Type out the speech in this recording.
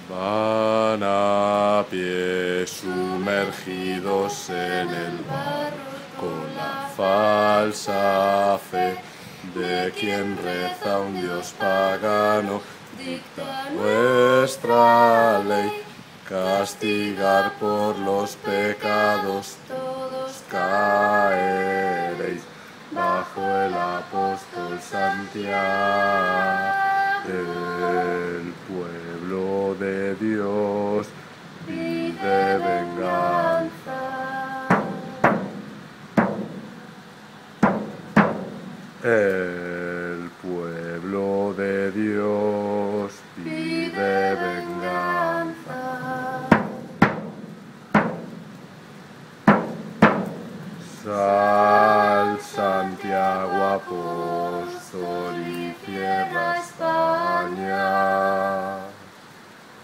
Van a pie sumergidos en el barro con la falsa fe de quien reza un Dios pagano. Dicta nuestra ley, castigar por los pecados todos caeréis bajo el apóstol Santiago. El pueblo de Dios pide venganza.